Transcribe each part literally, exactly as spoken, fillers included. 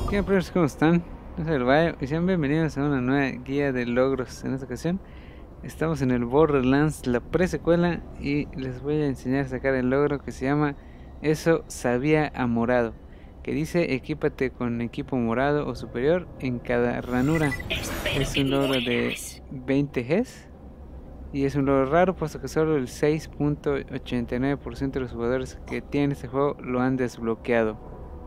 ¿Qué tal, ¿cómo están? Yo soy el Bayo y sean bienvenidos a una nueva guía de logros. En esta ocasión estamos en el Borderlands, la pre-secuela, y les voy a enseñar a sacar el logro que se llama Eso sabía a morado, que dice equípate con equipo morado o superior en cada ranura. Espero Es que un ni logro de vuelvas. veinte Gs y es un logro raro puesto que solo el seis punto ochenta y nueve por ciento de los jugadores que tienen este juego lo han desbloqueado.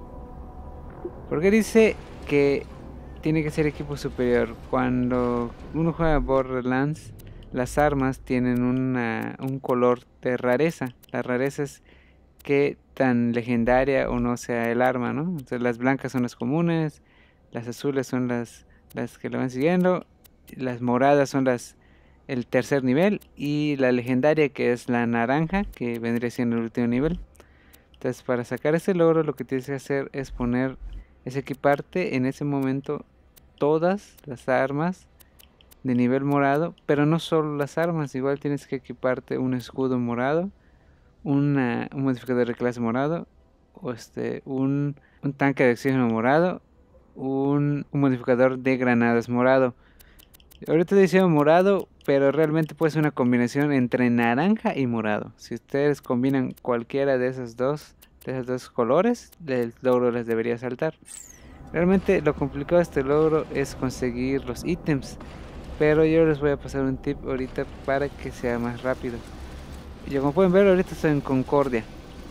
Porque dice que tiene que ser equipo superior. Cuando uno juega Borderlands, las armas tienen una, un color de rareza. La rareza es que tan legendaria o no sea el arma, ¿no? Entonces las blancas son las comunes, las azules son las, las que lo van siguiendo, las moradas son las el tercer nivel y la legendaria que es la naranja, que vendría siendo el último nivel. Entonces, para sacar ese logro, lo que tienes que hacer es poner, es equiparte en ese momento todas las armas de nivel morado, pero no solo las armas, igual tienes que equiparte un escudo morado, una, un modificador de clase morado, o este, un, un tanque de oxígeno morado, un, un modificador de granadas morado. Ahorita decía morado, pero realmente puede ser una combinación entre naranja y morado. Si ustedes combinan cualquiera de esos dos, de esos dos colores, el logro les debería saltar. Realmente lo complicado de este logro es conseguir los ítems, pero yo les voy a pasar un tip ahorita para que sea más rápido. Y como pueden ver, ahorita estoy en Concordia.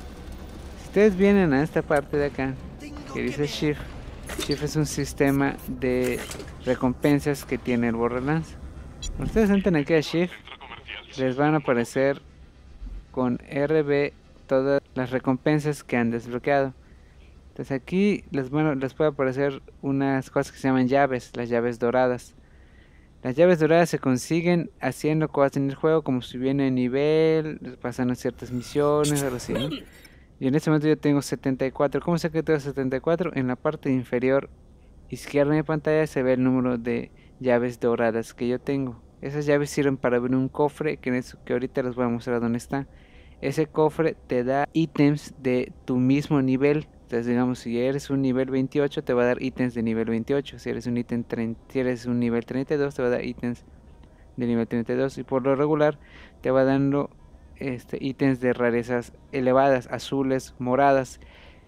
Si ustedes vienen a esta parte de acá, que dice Shift, Shift es un sistema de recompensas que tiene el Borderlands. Cuando ustedes entran aquí a Shift, les van a aparecer con R B todas las recompensas que han desbloqueado. Entonces aquí les, bueno, les puede aparecer unas cosas que se llaman llaves, las llaves doradas. Las llaves doradas se consiguen haciendo cosas en el juego, como si viene nivel, pasando ciertas misiones, algo así, ¿no? Y en este momento yo tengo setenta y cuatro. ¿Cómo sé que tengo setenta y cuatro? En la parte inferior izquierda de mi pantalla se ve el número de llaves doradas que yo tengo. Esas llaves sirven para abrir un cofre que, en eso, que ahorita les voy a mostrar dónde está. Ese cofre te da ítems de tu mismo nivel. Entonces digamos, si eres un nivel veintiocho te va a dar ítems de nivel veintiocho. Si eres un ítem treinta, si eres un nivel treinta y dos te va a dar ítems de nivel treinta y dos. Y por lo regular te va dando este, ítems de rarezas elevadas, azules, moradas.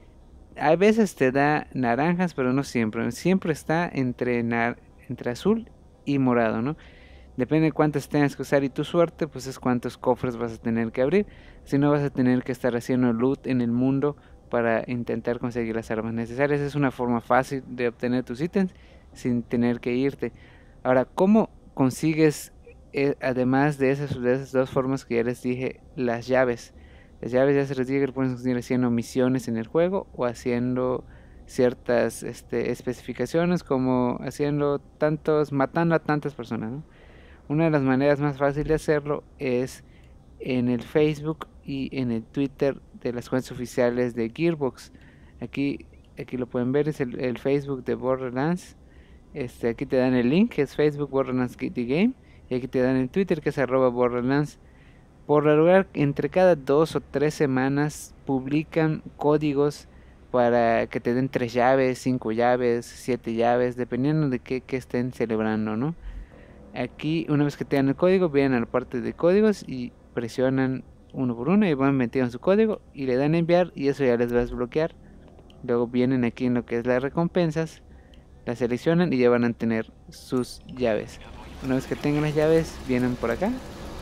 A veces te da naranjas, pero no siempre. Siempre está entre, nar entre azul y morado, ¿no? Depende de cuántos tengas que usar y tu suerte, pues es cuántos cofres vas a tener que abrir. Si no, vas a tener que estar haciendo loot en el mundo para intentar conseguir las armas necesarias. Es una forma fácil de obtener tus ítems sin tener que irte. Ahora, ¿cómo consigues, eh, además de esas, de esas dos formas que ya les dije, las llaves? Las llaves ya se les dije que pueden conseguir haciendo misiones en el juego o haciendo ciertas este, especificaciones como haciendo tantos, matando a tantas personas, ¿no? Una de las maneras más fáciles de hacerlo es en el Facebook y en el Twitter de las cuentas oficiales de Gearbox. Aquí, aquí lo pueden ver, es el, el Facebook de Borderlands. Este, aquí te dan el link, que es Facebook Borderlands The Game. Y aquí te dan el Twitter, que es arroba Borderlands. Por lo regular, entre cada dos o tres semanas publican códigos para que te den tres llaves, cinco llaves, siete llaves, dependiendo de qué, qué estén celebrando, ¿no? Aquí, una vez que te dan el código, vienen a la parte de códigos y presionan uno por uno y van metiendo su código y le dan a enviar y eso ya les va a desbloquear. Luego vienen aquí en lo que es las recompensas, las seleccionan y ya van a tener sus llaves. Una vez que tengan las llaves, vienen por acá.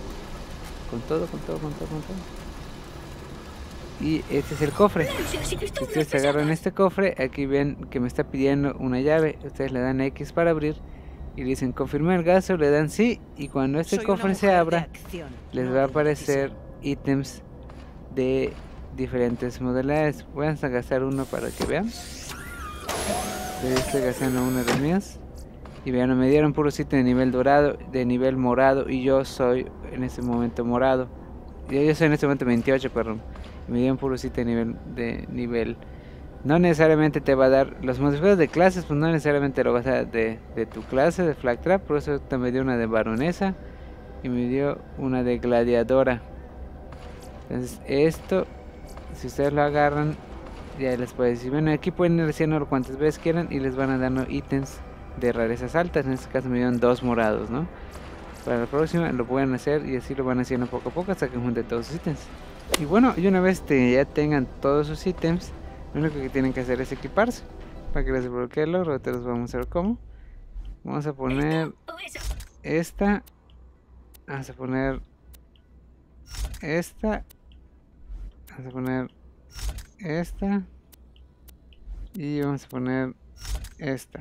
Con todo, con todo, con todo, con todo. Y este es el cofre. Si ustedes agarran este cofre, aquí ven que me está pidiendo una llave. Ustedes le dan X para abrir y dicen confirmar el gasto, le dan sí. Y cuando este cofre se abra, les va a aparecer ítems de diferentes modalidades. Voy a gastar uno para que vean. Estoy gastando uno de los míos. Y vean, me dieron puro sitio de nivel dorado, de nivel morado. Y yo soy en este momento morado. Yo, yo soy en este momento veintiocho, perdón. Me dieron puro sitio de nivel, de nivel. No necesariamente te va a dar los modificadores de clases, pues no necesariamente lo vas a dar de, de tu clase de Flag Trap. Por eso te me dio una de baronesa y me dio una de gladiadora. Entonces esto, si ustedes lo agarran, ya les puedo decir, bueno, aquí pueden ir haciéndolo cuantas veces quieran y les van a dar ítems de rarezas altas. En este caso me dieron dos morados, ¿no? Para la próxima lo pueden hacer y así lo van haciendo poco a poco hasta que junten todos sus ítems. Y bueno, y una vez que ya tengan todos sus ítems, lo único que tienen que hacer es equiparse. Para que les desbloquee el logro, te los vamos a ver cómo. Vamos a poner esta. Vamos a poner esta. Vamos a poner esta. Y vamos a poner esta.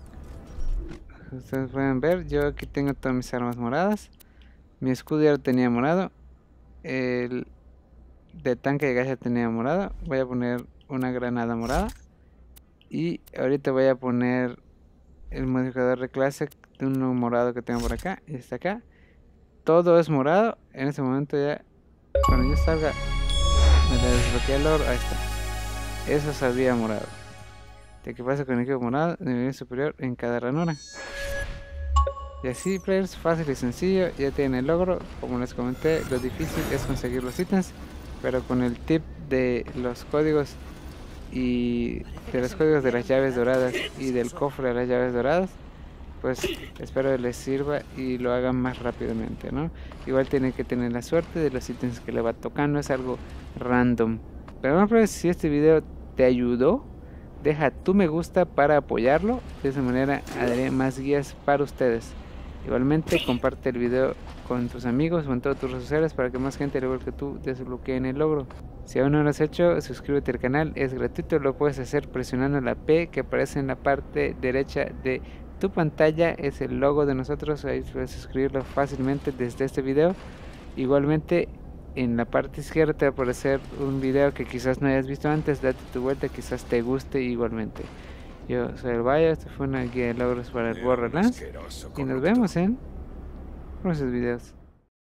Ustedes pueden ver, yo aquí tengo todas mis armas moradas. Mi escudo ya lo tenía morado. El de tanque de gacha tenía morado. Voy a poner una granada morada. Y ahorita voy a poner el modificador de clase de uno morado que tengo por acá. Y está acá. Todo es morado. En este momento ya, cuando yo salga, me desbloquea el oro. Ahí está. Eso sabía morado. De qué pasa con el equipo morado de nivel superior en cada ranura. Y así, players, fácil y sencillo. Ya tienen el logro. Como les comenté, lo difícil es conseguir los ítems. Pero con el tip de los códigos y de los códigos de las llaves doradas y del cofre de las llaves doradas, pues espero que les sirva y lo hagan más rápidamente, ¿no? Igual tienen que tener la suerte de los ítems que le va tocando, es algo random. Pero bueno, pues, si este video te ayudó, deja tu me gusta para apoyarlo. De esa manera haré más guías para ustedes. Igualmente comparte el video con tus amigos o en todas tus redes sociales para que más gente al igual que tú desbloqueen el logro. Si aún no lo has hecho, suscríbete al canal, es gratuito, lo puedes hacer presionando la P que aparece en la parte derecha de tu pantalla, es el logo de nosotros, ahí puedes suscribirlo fácilmente desde este video. Igualmente en la parte izquierda te va a aparecer un video que quizás no hayas visto antes, date tu vuelta, quizás te guste igualmente. Yo soy el Bayo, esto fue una guía de logros para el Borderlands y nos vemos en próximos videos.